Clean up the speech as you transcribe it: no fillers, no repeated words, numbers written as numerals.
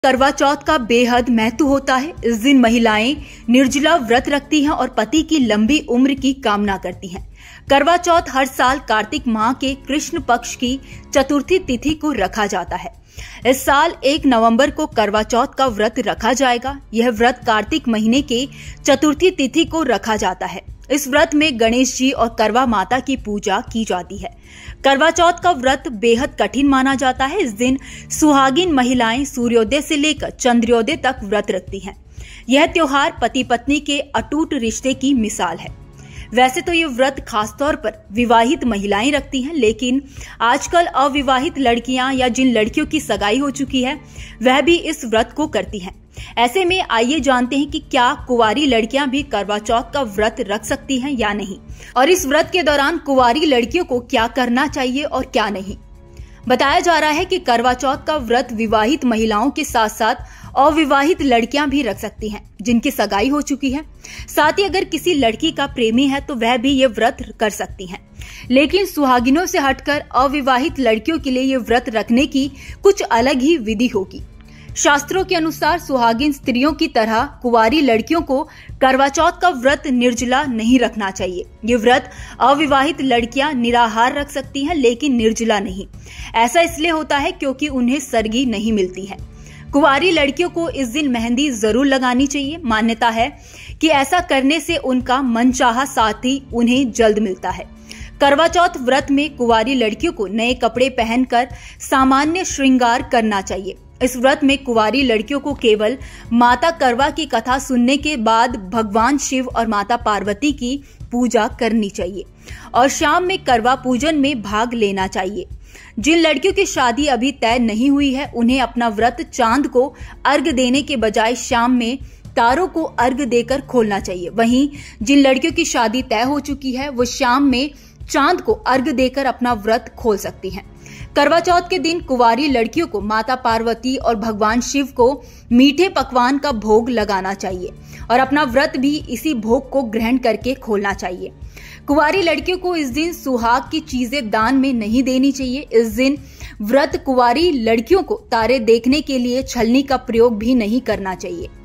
करवा चौथ का बेहद महत्व होता है। इस दिन महिलाएं निर्जला व्रत रखती हैं और पति की लंबी उम्र की कामना करती हैं। करवा चौथ हर साल कार्तिक माह के कृष्ण पक्ष की चतुर्थी तिथि को रखा जाता है। इस साल 1 नवंबर को करवा चौथ का व्रत रखा जाएगा। यह व्रत कार्तिक महीने के चतुर्थी तिथि को रखा जाता है। इस व्रत में गणेश जी और करवा माता की पूजा की जाती है। करवा चौथ का व्रत बेहद कठिन माना जाता है। इस दिन सुहागिन महिलाएं सूर्योदय से लेकर चंद्रोदय तक व्रत रखती हैं। यह त्योहार पति पत्नी के अटूट रिश्ते की मिसाल है। वैसे तो ये व्रत खासतौर पर विवाहित महिलाएं रखती हैं, लेकिन आजकल अविवाहित लड़कियां या जिन लड़कियों की सगाई हो चुकी है वह भी इस व्रत को करती हैं। ऐसे में आइए जानते हैं कि क्या कुंवारी लड़कियां भी करवा चौथ का व्रत रख सकती हैं या नहीं, और इस व्रत के दौरान कुंवारी लड़कियों को क्या करना चाहिए और क्या नहीं। बताया जा रहा है कि करवा चौथ का व्रत विवाहित महिलाओं के साथ साथ अविवाहित लड़कियां भी रख सकती हैं जिनकी सगाई हो चुकी है। साथ ही अगर किसी लड़की का प्रेमी है तो वह भी ये व्रत कर सकती हैं। लेकिन सुहागिनों से हटकर अविवाहित लड़कियों के लिए ये व्रत रखने की कुछ अलग ही विधि होगी। शास्त्रों के अनुसार सुहागिन स्त्रियों की तरह कुंवारी लड़कियों को करवा चौथ का व्रत निर्जला नहीं रखना चाहिए। ये व्रत अविवाहित लड़कियां निराहार रख सकती हैं, लेकिन निर्जला नहीं। ऐसा इसलिए होता है क्योंकि उन्हें सरगी नहीं मिलती है। कुंवारी लड़कियों को इस दिन मेहंदी जरूर लगानी चाहिए। मान्यता है कि ऐसा करने से उनका मनचाहा साथी उन्हें जल्द मिलता है। करवा चौथ व्रत में कुंवारी लड़कियों को नए कपड़े पहनकर सामान्य श्रृंगार करना चाहिए। इस व्रत में कुंवारी लड़कियों को केवल माता करवा की कथा सुनने के बाद भगवान शिव और माता पार्वती की पूजा करनी चाहिए और शाम में करवा पूजन में भाग लेना चाहिए। जिन लड़कियों की शादी अभी तय नहीं हुई है उन्हें अपना व्रत चांद को अर्घ्य देने के बजाय शाम में तारों को अर्घ्य देकर खोलना चाहिए। वहीं जिन लड़कियों की शादी तय हो चुकी है वो शाम में चांद को अर्घ्य देकर अपना व्रत खोल सकती हैं। करवा चौथ के दिन कुंवारी लड़कियों को माता पार्वती और भगवान शिव को मीठे पकवान का भोग लगाना चाहिए और अपना व्रत भी इसी भोग को ग्रहण करके खोलना चाहिए। कुंवारी लड़कियों को इस दिन सुहाग की चीजें दान में नहीं देनी चाहिए। इस दिन व्रत कुंवारी लड़कियों को तारे देखने के लिए छलनी का प्रयोग भी नहीं करना चाहिए।